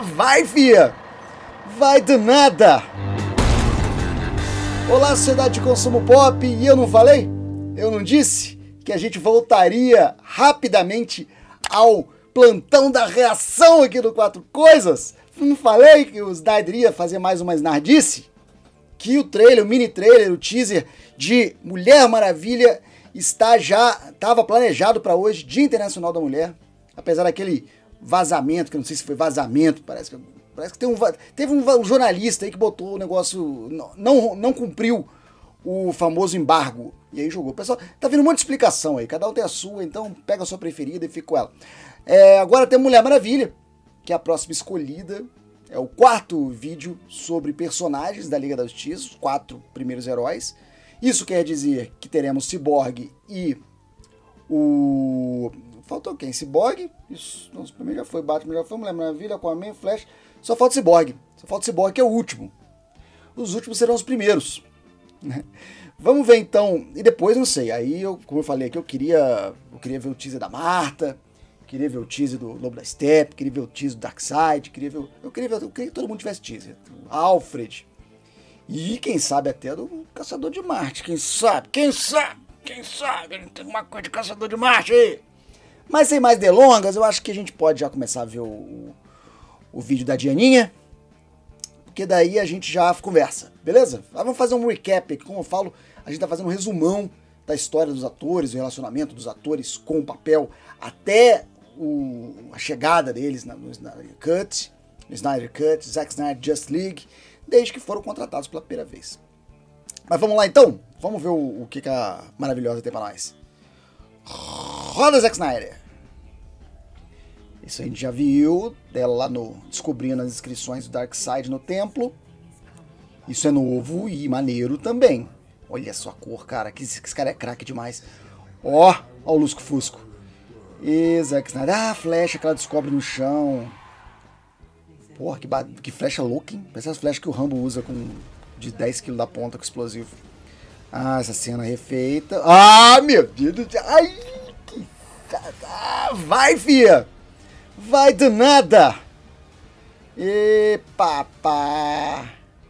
Vai, fia! Vai do nada! Olá, sociedade de consumo pop, e eu não falei? Eu não disse que a gente voltaria rapidamente ao plantão da reação aqui do Quatro Coisas? Não falei que o Snyder ia fazer mais uma snardice? Que o trailer, o mini trailer, o teaser de Mulher Maravilha estava planejado para hoje, Dia Internacional da Mulher, apesar daquele vazamento, que eu não sei se foi vazamento, parece que teve um jornalista aí que botou o negócio, não cumpriu o famoso embargo, e aí jogou. Pessoal, tá vindo um monte de explicação aí, cada um tem a sua, então pega a sua preferida e fica com ela. Agora tem Mulher Maravilha, que é a próxima escolhida, é o quarto vídeo sobre personagens da Liga da Justiça, os 4 primeiros heróis. Isso quer dizer que teremos Cyborg e o... Faltou quem? Cyborg? Isso, não, o primeiro já foi, Batman já foi, Mulher Maravilha, Aquaman, Flash. Só falta Cyborg. Só falta Cyborg, que é o último. Os últimos serão os primeiros. Vamos ver então. E depois, não sei. Aí, como eu falei aqui, eu queria ver o teaser da Marta. Queria ver o teaser do Lobo da Steppe. Queria ver o teaser do Darkseid. Eu queria que todo mundo tivesse teaser. Alfred. E quem sabe até do Caçador de Marte. Quem sabe? Tem uma coisa de Caçador de Marte aí. Mas sem mais delongas, eu acho que a gente pode já começar a ver o vídeo da Dianinha, porque daí a gente já conversa, beleza? Vamos fazer um recap aqui, como eu falo, a gente tá fazendo um resumão da história dos atores, o relacionamento dos atores com o papel, até a chegada deles no Snyder Cut, Zack Snyder Justice League, desde que foram contratados pela primeira vez. Mas vamos lá então? Vamos ver o que a Maravilhosa tem pra nós. Roda, Zack Snyder! Isso a gente já viu dela lá descobrindo as inscrições do Darkseid no templo. Isso é novo e maneiro também. Olha só a cor, cara. Esse cara é craque demais. Ó o Lusco Fusco. E Zack Snyder. Ah, a flecha que ela descobre no chão. Porra, que flecha louca, hein? Parece as flechas que o Rambo usa de 10 kg da ponta com explosivo. Ah, essa cena refeita. Ah, meu Deus do céu. Ai, que... vai, fia! Vai do nada! E papá!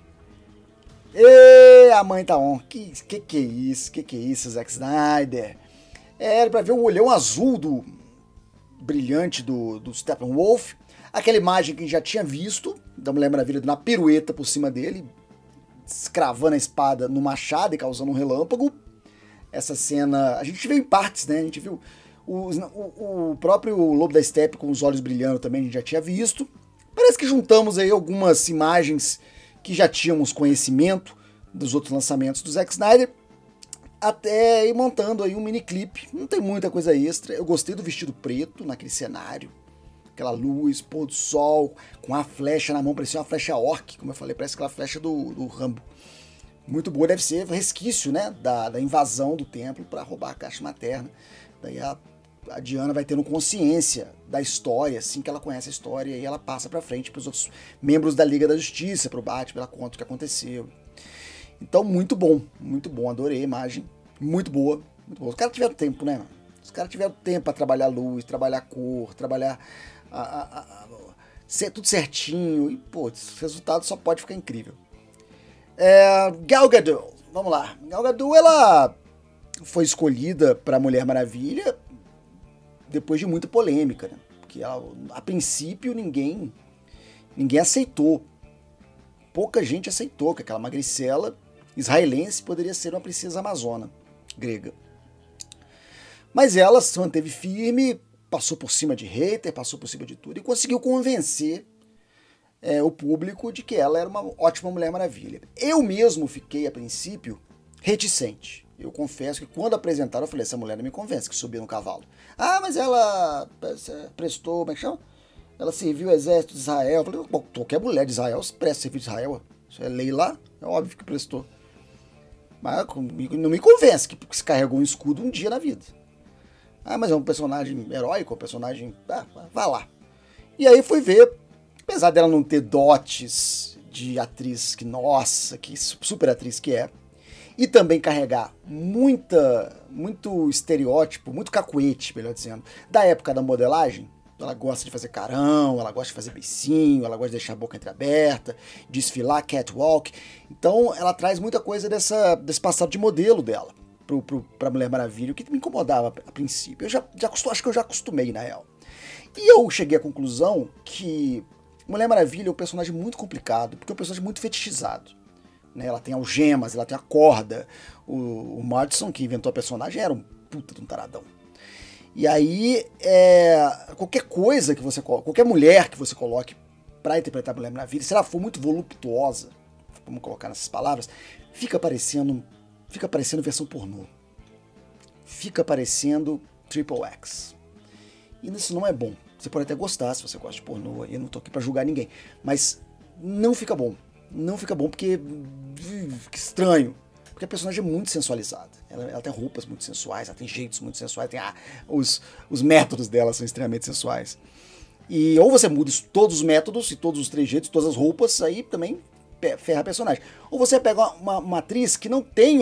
E a mãe tá on. Que é isso? Que é isso, Zack Snyder? Era pra ver o olhão azul brilhante do Steppenwolf. Aquela imagem que a gente já tinha visto, da Mulher Maravilha dando uma pirueta por cima dele, escravando a espada no machado e causando um relâmpago. Essa cena, a gente viu em partes, né? A gente viu o próprio Lobo da Steppe com os olhos brilhando também, a gente já tinha visto. Parece que juntamos aí algumas imagens que já tínhamos conhecimento dos outros lançamentos do Zack Snyder, até ir montando aí um mini clipe. Não tem muita coisa extra. Eu gostei do vestido preto naquele cenário, aquela luz, pôr do sol, com a flecha na mão, parecia uma flecha orc, como eu falei, parece aquela flecha do Rambo. Muito boa, deve ser resquício, né, da invasão do templo para roubar a caixa materna. Daí a Diana vai tendo consciência da história, assim que ela conhece a história, e ela passa pra frente pros outros membros da Liga da Justiça, pro Batman, ela conta o que aconteceu. Então, muito bom, adorei a imagem, muito boa, muito boa. Os caras tiveram tempo, né? Os caras tiveram tempo pra trabalhar luz, trabalhar cor, trabalhar ser tudo certinho, e pô, esse resultado só pode ficar incrível. Gal Gadot, vamos lá. Gal Gadot, ela foi escolhida para Mulher Maravilha depois de muita polêmica, né? Porque a princípio ninguém aceitou. Pouca gente aceitou que aquela magricela israelense poderia ser uma princesa amazona grega. Mas ela se manteve firme, passou por cima de hater, passou por cima de tudo e conseguiu convencer o público de que ela era uma ótima Mulher Maravilha. Eu mesmo fiquei, a princípio, reticente. Eu confesso que quando apresentaram, eu falei, essa mulher não me convence, que subiu no cavalo. Ah, mas ela prestou, como é que chama? Ela serviu o exército de Israel. Eu falei, bom, qualquer mulher de Israel presta serviço de Israel. Isso é lei lá, é óbvio que prestou. Mas não me convence que se carregou um escudo um dia na vida. Ah, mas é um personagem heróico, um personagem... vá lá. E aí fui ver, apesar dela não ter dotes de atriz que, nossa, que super atriz que é, e também carregar muito estereótipo, muito cacuete, melhor dizendo, da época da modelagem, Ela gosta de fazer carão, ela gosta de fazer beicinho, ela gosta de deixar a boca entreaberta, desfilar catwalk. Então ela traz muita coisa desse passado de modelo dela pra Mulher Maravilha, o que me incomodava a princípio. Acho que eu já acostumei, na real. E eu cheguei à conclusão que Mulher Maravilha é um personagem muito complicado, porque é um personagem muito fetichizado. Né? Ela tem algemas, ela tem a corda. O Martinson, que inventou a personagem, era um puta de um taradão. E aí, qualquer mulher que você coloque pra interpretar a Mulher Maravilha, se ela for muito voluptuosa, vamos colocar nessas palavras, fica parecendo versão pornô. Fica parecendo Triple X. E isso não é bom. Você pode até gostar se você gosta de pornô, eu não tô aqui pra julgar ninguém, mas não fica bom. Não fica bom porque... que estranho. Porque a personagem é muito sensualizada. Ela tem roupas muito sensuais, ela tem jeitos muito sensuais, os métodos dela são extremamente sensuais. E ou você muda todos os métodos e todos os trejeitos, todas as roupas, aí também ferra a personagem. Ou você pega uma atriz que não tem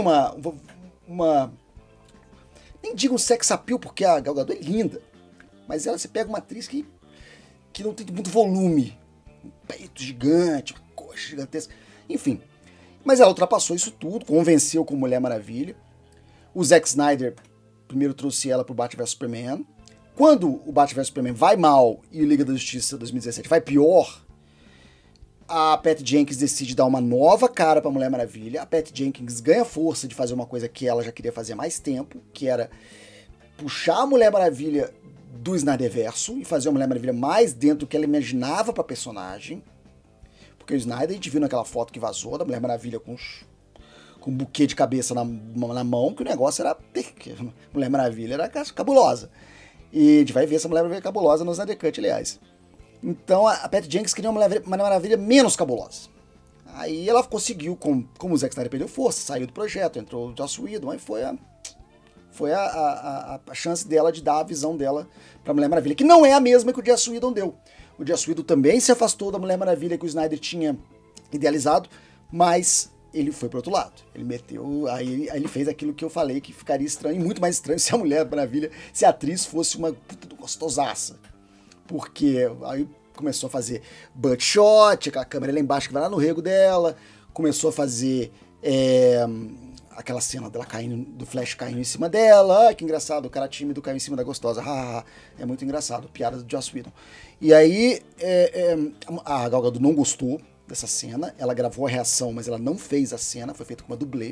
nem digo um sex appeal, porque a Gal Gadot é linda, mas você pega uma atriz que não tem muito volume, um peito gigante, uma coxa gigantesca, enfim. Mas ela ultrapassou isso tudo, convenceu com Mulher Maravilha. O Zack Snyder primeiro trouxe ela pro Batman vs Superman. Quando o Batman vs Superman vai mal e o Liga da Justiça 2017 vai pior, a Patty Jenkins decide dar uma nova cara pra Mulher Maravilha. A Patty Jenkins ganha força de fazer uma coisa que ela já queria fazer há mais tempo, que era puxar a Mulher Maravilha do Snyderverso e fazer a Mulher Maravilha mais dentro do que ela imaginava pra personagem. Porque o Snyder, a gente viu naquela foto que vazou da Mulher Maravilha com um buquê de cabeça na mão, que o negócio era... Mulher Maravilha era cabulosa. E a gente vai ver essa Mulher Maravilha cabulosa no Snyder Cut, aliás. Então a Patty Jenkins queria uma Mulher Maravilha menos cabulosa. Aí ela conseguiu, como o Zack Snyder perdeu força, saiu do projeto, entrou o Joss Whedon, aí foi a chance dela de dar a visão dela pra Mulher Maravilha, que não é a mesma que o Joss Whedon deu. O Joss Whedon também se afastou da Mulher Maravilha que o Snyder tinha idealizado, mas ele foi pro outro lado. Ele meteu, aí ele fez aquilo que eu falei que ficaria estranho, muito mais estranho se a Mulher Maravilha, se a atriz fosse uma puta gostosaça. Porque aí começou a fazer butt shot, aquela câmera lá embaixo que vai lá no rego dela, começou a fazer aquela cena dela caindo, do Flash caindo em cima dela, que engraçado, o cara tímido caiu em cima da gostosa, é muito engraçado, piada do Joss Whedon. E aí a Gal Gadot não gostou dessa cena, ela gravou a reação, mas ela não fez a cena, foi feita com uma dublê.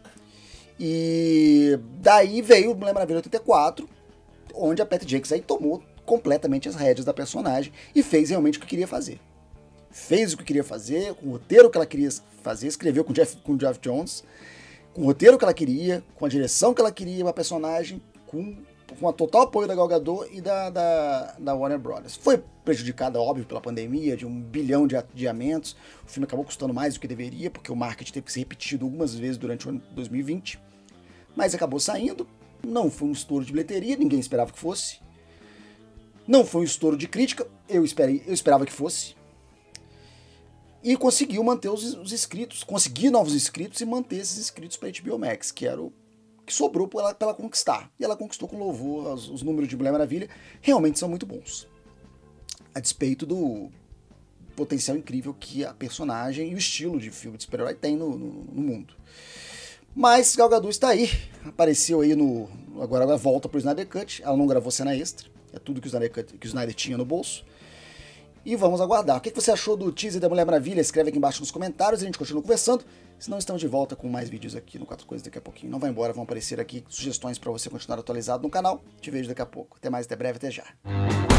E daí veio Mulher Maravilha 84, onde a Patty Jenkins aí tomou completamente as rédeas da personagem e fez realmente o que queria fazer. Fez o que queria fazer, com o roteiro que ela queria fazer, escreveu com o Geoff Johns, com o roteiro que ela queria, com a direção que ela queria, uma personagem com o total apoio da Gal Gadot e da Warner Brothers. Foi prejudicada, óbvio, pela pandemia, de 1 bilhão de adiamentos. O filme acabou custando mais do que deveria, porque o marketing teve que ser repetido algumas vezes durante o ano 2020. Mas acabou saindo. Não foi um estouro de bilheteria, ninguém esperava que fosse. Não foi um estouro de crítica, eu esperava que fosse. E conseguiu manter os inscritos, conseguir novos inscritos e manter esses inscritos para HBO Max, que era o que sobrou para ela conquistar. E ela conquistou com louvor. Os números de Mulher Maravilha realmente são muito bons. A despeito do potencial incrível que a personagem e o estilo de filme de super-herói tem no mundo. Mas Gal Gadot está aí, apareceu aí agora ela volta pro Snyder Cut, ela não gravou cena extra, é tudo que o Snyder tinha no bolso. E vamos aguardar. O que você achou do teaser da Mulher Maravilha? Escreve aqui embaixo nos comentários e a gente continua conversando. Senão estamos de volta com mais vídeos aqui no 4 Coisas daqui a pouquinho. Não vai embora, vão aparecer aqui sugestões para você continuar atualizado no canal. Te vejo daqui a pouco. Até mais, até breve, até já.